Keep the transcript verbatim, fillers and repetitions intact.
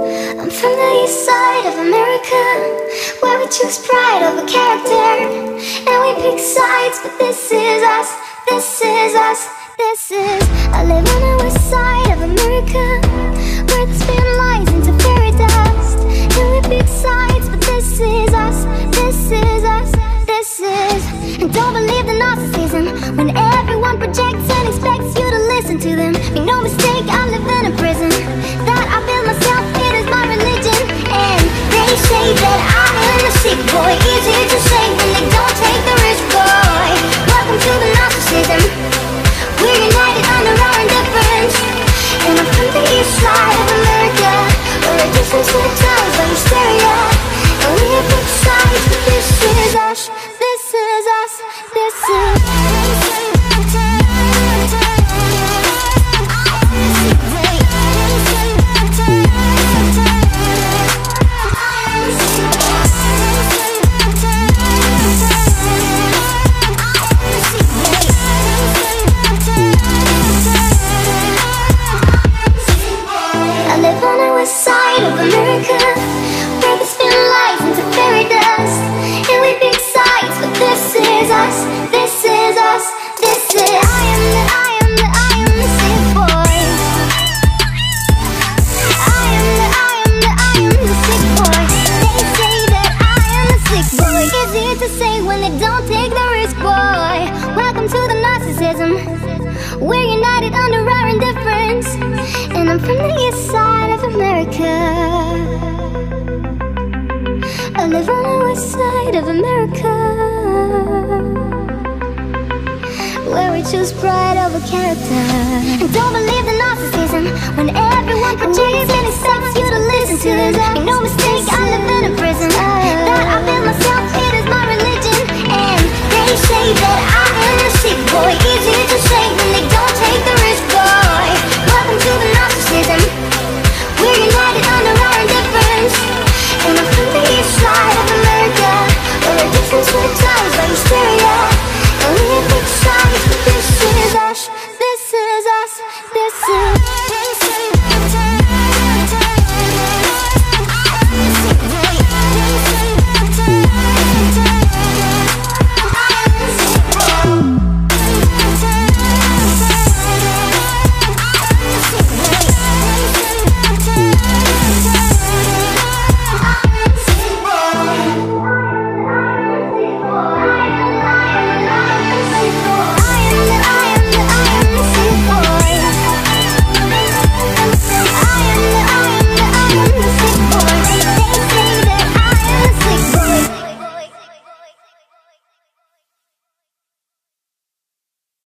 I'm from the east side of America, where we choose pride over character, and we pick sides, but this is us, this is us, this is. I live on the west side of America, where the spin lies into fairy dust, and we pick sides, but this is us, this is us, this is. And don't believe the narcissism when everyone projects and expects you to listen to them. Make no mistake, I live in a prison that I built myself, it is my religion. And they say that I am the sick boy, easy to say when they don't take the risk, boy. Welcome to the narcissism, we're united under our indifference. And I'm from the east side of America, where a distance to the towns by hysteria, and we have big sides, but this is us, this is us, this is. I live on the west side of America, where the spin lies into fairy dust, and we pick sides, but this is us, this is us, this is. I am the, I am the, I am the sick boy. I am the, I am the, I am the sick boy. They say that I am the sick boy, easy to say when they don't take the risk, boy. Welcome to the narcissism, we're united under our indifference. And I'm from the east side of America, I live on the west side of America, where we choose pride over character. And don't believe the narcissism when everyone projects and expects you to listen to them.